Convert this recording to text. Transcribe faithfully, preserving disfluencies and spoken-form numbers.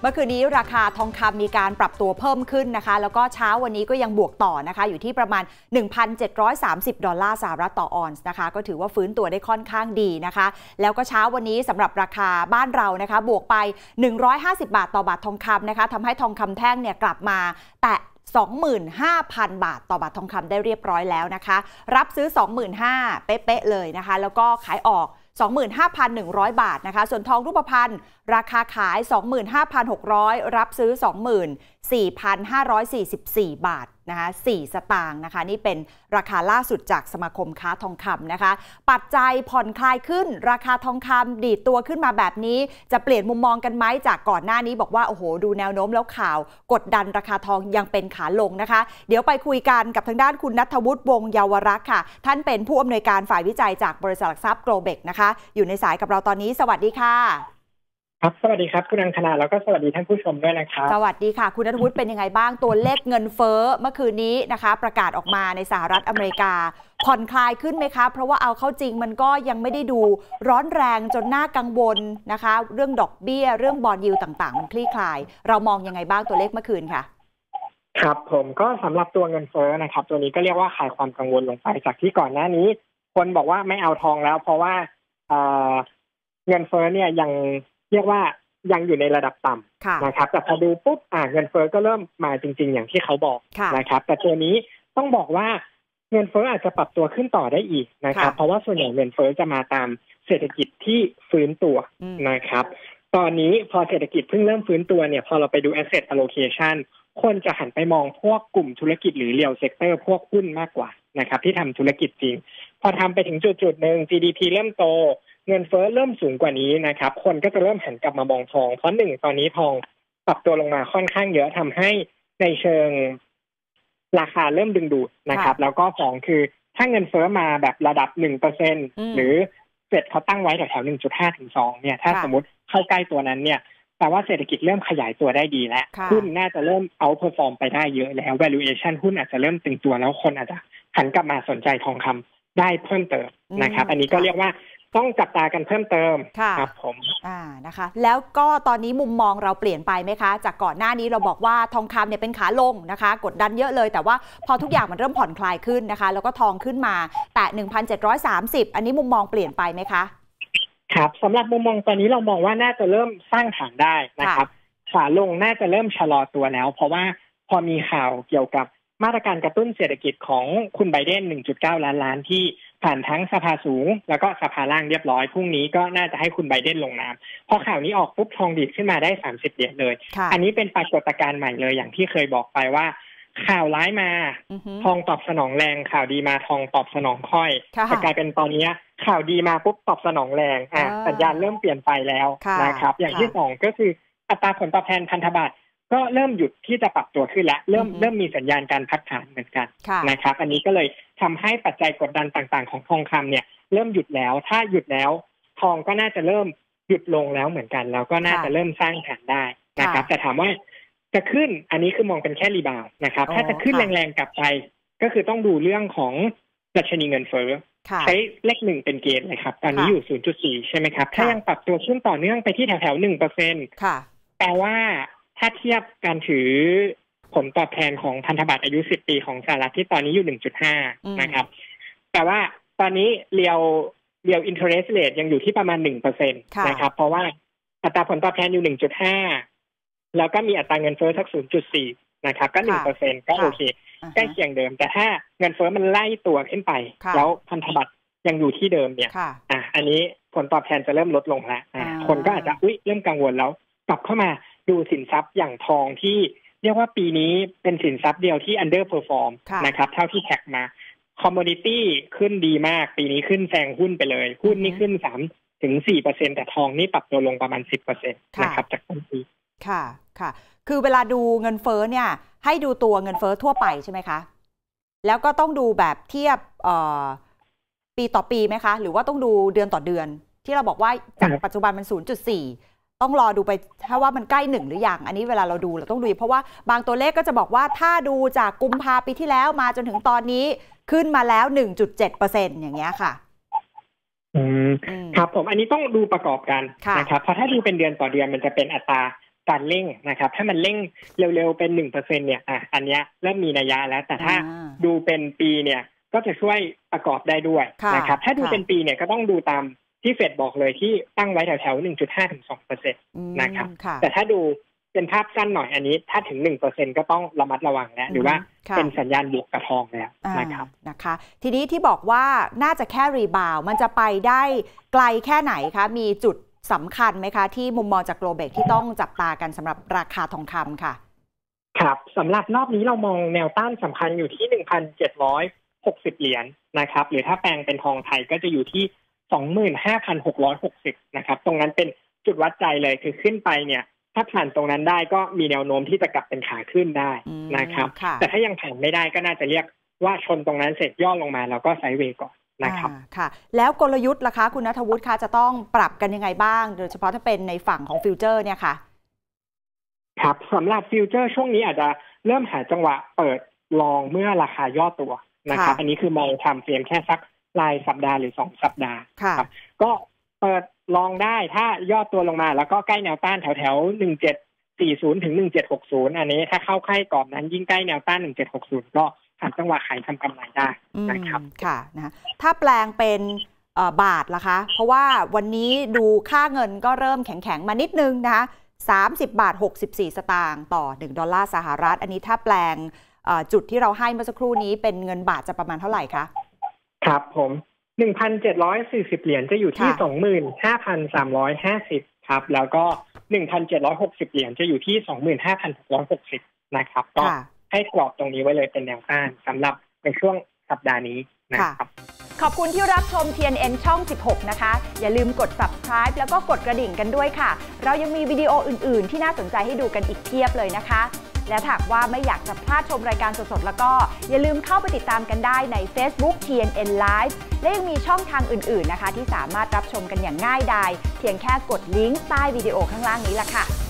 มื่อคืนนี้ราคาทองคำมีการปรับตัวเพิ่มขึ้นนะคะแล้วก็เช้าวันนี้ก็ยังบวกต่อนะคะอยู่ที่ประมาณ หนึ่งพันเจ็ดร้อยสามสิบ ดอลลาร์สหรัฐต่อออนซ์นะคะก็ถือว่าฟื้นตัวได้ค่อนข้างดีนะคะแล้วก็เช้าวันนี้สำหรับราคาบ้านเรานะคะบวกไปหนึ่งร้อยห้าสิบบาทต่อบาททองคำนะคะทำให้ทองคำแท่งเนี่ยกลับมาแตะ สองหมื่นห้าพัน บาทต่อบาททองคำได้เรียบร้อยแล้วนะคะรับซื้อ สองหมื่นห้าพัน เป๊ะๆเลยนะคะแล้วก็ขายออก สองหมื่นห้าพันหนึ่งร้อย บาทนะคะส่วนทองรูปพรรณราคาขาย สองหมื่นห้าพันหกร้อย รับซื้อ สองหมื่นสี่พันห้าร้อยสี่สิบสี่ บาทนะคะสี่สตางค์นะคะนี่เป็นราคาล่าสุดจากสมาคมค้าทองคำนะคะปัจจัยผ่อนคลายขึ้นราคาทองคำดีดตัวขึ้นมาแบบนี้จะเปลี่ยนมุมมองกันไหมจากก่อนหน้านี้บอกว่าโอ้โหดูแนวโน้มแล้วข่าวกดดันราคาทองยังเป็นขาลงนะคะเดี๋ยวไปคุยกันกับทางด้านคุณณัฐวุฒิวงศ์เยาวรักษ์ค่ะท่านเป็นผู้อำนวยการฝ่ายวิจัยจากบริษัทหลักทรัพย์โกลเบกนะคะอยู่ในสายกับเราตอนนี้สวัสดีค่ะครับสวัสดีครับคุณอังคณาแล้วก็สวัสดีท่านผู้ชมด้วยนะครับสวัสดีค่ะคุณณัฐวุฒิเป็นยังไงบ้างตัวเลขเงินเฟ้อเมื่อคืนนี้นะคะประกาศออกมาในสหรัฐอเมริกาผ่อนคลายขึ้นไหมคะเพราะว่าเอาเข้าจริงมันก็ยังไม่ได้ดูร้อนแรงจนน่ากังวลนะคะเรื่องดอกเบี้ยเรื่องบอนด์ยิลด์ต่างๆมันคลี่คลายเรามองยังไงบ้างตัวเลขเมื่อคืนค่ะครับผมก็สำหรับตัวเงินเฟ้อนะครับตัวนี้ก็เรียกว่าคลายความกังวลลงไปจากที่ก่อนหน้านี้คนบอกว่าไม่เอาทองแล้วเพราะว่าเงินเฟ้อเนี่ยยังเรียกว่ายังอยู่ในระดับต่ำนะครับแต่พอดูปุ๊บอ่าเงินเฟ้อก็เริ่มมาจริงๆอย่างที่เขาบอกนะครับแต่ตัวนี้ต้องบอกว่าเงินเฟ้ออาจจะปรับตัวขึ้นต่อได้อีกนะครับเพราะว่าส่วนใหญ่เงินเฟ้อจะมาตามเศรษฐกิจที่ฟื้นตัวนะครับตอนนี้พอเศรษฐกิจเพิ่งเริ่มฟื้นตัวเนี่ยพอเราไปดู asset allocation คนจะหันไปมองพวกกลุ่มธุรกิจหรือ real sector พวกหุ้นมากกว่านะครับที่ทำธุรกิจจริงพอทำไปถึงจุดๆหนึ่ง จี ดี พี เริ่มโตเงินเฟ้อเริ่มสูงกว่านี้นะครับคนก็จะเริ่มหันกลับมามองทองเพราะหนึ่งตอนนี้ทองปรับตัวลงมาค่อนข้างเยอะทำให้ในเชิงราคาเริ่มดึงดูดนะครับแล้วก็สองคือถ้าเงินเฟ้อมาแบบระดับ หนึ่งเปอร์เซ็นต์ หรือเฟดเขาตั้งไว้แถวๆ หนึ่งจุดห้า ถึง สองเนี่ยถ้าสมมติเข้าใกล้ตัวนั้นเนี่ยแปลว่าเศรษฐกิจเริ่มขยายตัวได้ดีแล้วหุ้นน่าจะเริ่มเอาท์เพอร์ฟอร์มไปได้เยอะแล้ว valuation หุ้นอาจจะเริ่มตึงตัวแล้วคนอาจจะหันกลับมาสนใจทองคำได้เพิ่มเติมนะครับอันนี้ก็เรียกว่าต้องจับตากันเพิ่มเติมครับผมอ่านะคะแล้วก็ตอนนี้มุมมองเราเปลี่ยนไปไหมคะจากก่อนหน้านี้เราบอกว่าทองคำเนี่ยเป็นขาลงนะคะกดดันเยอะเลยแต่ว่าพอทุกอย่างมันเริ่มผ่อนคลายขึ้นนะคะแล้วก็ทองขึ้นมาแต่ หนึ่งพันเจ็ดร้อยสามสิบ อันนี้มุมมองเปลี่ยนไปไหมคะครับสำหรับมุมมองตอนนี้เรามองว่าน่าจะเริ่มสร้างฐานได้นะครับขาลงน่าจะเริ่มชะลอตัวแล้วเพราะว่าพอมีข่าวเกี่ยวกับมาตรการกระตุ้นเศรษฐกิจของคุณไบเดน หนึ่งจุดเก้า ล้านล้านที่ผ่านทั้งสภาสูงแล้วก็สภาล่างเรียบร้อยพรุ่งนี้ก็น่าจะให้คุณไบเดนลงนามพอข่าวนี้ออกปุ๊บทองดีดขึ้นมาได้สามสิบเหรียญเลยอันนี้เป็นปรากฏการณ์ใหม่เลยอย่างที่เคยบอกไปว่าข่าวร้ายมาทองตอบสนองแรงข่าวดีมาทองตอบสนองค่อยแต่กลายเป็นตอนนี้ข่าวดีมาปุ๊บตอบสนองแรงอ่ะสัญญาณเริ่มเปลี่ยนไปแล้วนะครับอย่างที่สองก็คืออัตราผลตอบแทนพันธบัตรก็เริ่มหยุดที่จะปรับตัวขึ้นแล้วเริ่มเริ่มมีสัญญาณการพักฐานเหมือนกันนะครับอันนี้ก็เลยทำให้ปัจจัยกดดันต่างๆของทองคำเนี่ยเริ่มหยุดแล้วถ้าหยุดแล้วทองก็น่าจะเริ่มหยุดลงแล้วเหมือนกันแล้วก็น่าจะเริ่มสร้างฐานได้นะครับแต่ถามว่าจะขึ้นอันนี้คือมองเป็นแค่รีบาวด์นะครับถ้าจะขึ้นแรงๆกลับไปก็คือต้องดูเรื่องของดัชนีเงินเฟ้อใช้เลขหนึ่งเป็นเกณฑ์เลยครับตอนนี้อยู่ ศูนย์จุดสี่ ใช่ไหมครับถ้ายังปรับตัวขึ้นต่อเนื่องไปที่แถวๆ หนึ่งเปอร์เซ็นต์ แปลว่าถ้าเทียบการถือผลตอบแทนของพันธบัตรอายุสิบปีของสหรัฐที่ตอนนี้อยู่ หนึ่งจุดห้า นะครับแต่ว่าตอนนี้เรียวเรียว interest rate ยังอยู่ที่ประมาณ หนึ่งเปอร์เซ็นต์ นะครับเพราะว่าอัตราผลตอบแทนอยู่ หนึ่งจุดห้า แล้วก็มีอัตราเงินเฟ้อสัก ศูนย์จุดสี่ นะครับก็ หนึ่งเปอร์เซ็นต์ ก็โอเคใกล้เคียงเดิมแต่ถ้าเงินเฟ้อมันไล่ตัวขึ้นไปแล้วพันธบัตรยังอยู่ที่เดิมเนี่ยอ่ะอันนี้ผลตอบแทนจะเริ่มลดลงแล้วอ่ะคนก็อาจจะอุ๊ยเริ่มกังวลแล้วกลับเข้ามาดูสินทรัพย์อย่างทองที่เรียกว่าปีนี้เป็นสินทรัพย์เดียวที่ underperform นะครับเท่าที่แท็กมา commodity ขึ้นดีมากปีนี้ขึ้นแซงหุ้นไปเลยหุ้นนี่ขึ้น สามถึงสี่เปอร์เซ็นต์ แต่ทองนี่ปรับตัวลงประมาณ สิบเปอร์เซ็นต์ นะครับจากต้นปีค่ะค่ะคือเวลาดูเงินเฟ้อเนี่ยให้ดูตัวเงินเฟ้อทั่วไปใช่ไหมคะแล้วก็ต้องดูแบบเทียบปีต่อปีไหมคะหรือว่าต้องดูเดือนต่อเดือนที่เราบอกว่าจากปัจจุบันมัน ศูนย์จุดสี่ต้องรอดูไปถ้าว่ามันใกล้หนึ่งหรือยังอันนี้เวลาเราดูเราต้องดูเพราะว่าบางตัวเลขก็จะบอกว่าถ้าดูจากกุมภาพันธ์ปีที่แล้วมาจนถึงตอนนี้ขึ้นมาแล้ว หนึ่งจุดเจ็ดเปอร์เซ็นต์ อย่างเงี้ยค่ะอืมครับผมอันนี้ต้องดูประกอบกันนะครับเพราะถ้าดูเป็นเดือนต่อเดือนมันจะเป็นอัตราการเร่งนะครับถ้ามันเร่งเร็วๆเป็น หนึ่งเปอร์เซ็นต์ เนี่ยอ่ะอันเนี้ยเริ่มมีนัยยะแล้วแต่ถ้าดูเป็นปีเนี่ยก็จะช่วยประกอบได้ด้วยนะครับถ้าดูเป็นปีเนี่ยก็ต้องดูตามที่เฟดบอกเลยที่ตั้งไว้แถวๆ หนึ่งจุดห้า ถึง สองเปอร์เซ็นต์ นะครับแต่ถ้าดูเป็นภาพสั้นหน่อยอันนี้ถ้าถึง หนึ่งเปอร์เซ็นต์ ก็ต้องระมัดระวังแล้วหรือว่าเป็นสัญญาณบวกกับทองแล้วนะครับนะคะทีนี้ที่บอกว่าน่าจะแค่รีบาวมันจะไปได้ไกลแค่ไหนคะมีจุดสำคัญไหมคะที่มุมมองจาก Globex ที่ต้องจับตากันสำหรับราคาทองคำค่ะครับสำหรับรอบนี้เรามองแนวต้านสำคัญอยู่ที่ หนึ่งพันเจ็ดร้อยหกสิบ เหรียญนะครับหรือถ้าแปลงเป็นทองไทยก็จะอยู่ที่ สองหมื่นห้าพันหกร้อยหกสิบ นะครับตรงนั้นเป็นจุดวัดใจเลยคือขึ้นไปเนี่ยถ้าผ่านตรงนั้นได้ก็มีแนวโน้มที่จะกลับเป็นขาขึ้นได้นะครับแต่ถ้ายังผ่านไม่ได้ก็น่าจะเรียกว่าชนตรงนั้นเสร็จย่อลงมาแล้วก็ไซด์เวย์ก่อนนะครับค่ะแล้วกลยุทธ์ล่ะคะคุณณัฐวุฒิคะจะต้องปรับกันยังไงบ้างโดยเฉพาะถ้าเป็นในฝั่งของฟิวเจอร์เนี่ยค่ะครับสำหรับฟิวเจอร์ช่วงนี้อาจจะเริ่มหาจังหวะเปิดลองเมื่อราคาย่อตัวนะครับอันนี้คือมองทำเฟรมแค่สักรายสัปดาห์หรือสองสัปดาห์ครับก็เปิดลองได้ถ้าย่อตัวลงมาแล้วก็ใกล้แนวต้านแถวๆหนึ่งเจ็ดสี่ศูนย์ถึงหนึ่งเจ็ดหกศูนย์อันนี้ถ้าเข้าใกล้กรอบนั้นยิ่งใกล้แนวต้านหนึ่งเจ็ดหกศูนย์ก็หาจังหวะขายทำกำไรได้นะครับค่ะนะถ้าแปลงเป็นบาทล่ะคะเพราะว่าวันนี้ดูค่าเงินก็เริ่มแข็งๆมานิดนึงนะคะสามสิบบาทหกสิบสี่สตางค์ต่อหนึ่งดอลลาร์สหรัฐอันนี้ถ้าแปลงจุดที่เราให้เมื่อสักครู่นี้เป็นเงินบาทจะประมาณเท่าไหร่คะครับผม หนึ่งพันเจ็ดร้อยสี่สิบ เหรียญจะอยู่ที่ สองหมื่นห้าพันสามร้อยห้าสิบ ครับแล้วก็ หนึ่งพันเจ็ดร้อยหกสิบ เหรียญจะอยู่ที่ สองหมื่นห้าพันหกร้อยหกสิบ นะครับก็ให้กรอบตรงนี้ไว้เลยเป็นแนวต้านสำหรับในช่วงสัปดาห์นี้นะครับขอบคุณที่รับชม ที เอ็น เอ็น ช่องสิบหกนะคะอย่าลืมกด Subscribe แล้วก็กดกระดิ่งกันด้วยค่ะเรายังมีวิดีโออื่นๆที่น่าสนใจให้ดูกันอีกเพียบเลยนะคะและหากว่าไม่อยากจะพลาดชมรายการสดๆแล้วก็อย่าลืมเข้าไปติดตามกันได้ใน Facebook ที เอ็น เอ็น Live และยังมีช่องทางอื่นๆนะคะที่สามารถรับชมกันอย่างง่ายดายเพียงแค่กดลิงก์ใต้วิดีโอข้างล่างนี้ล่ะค่ะ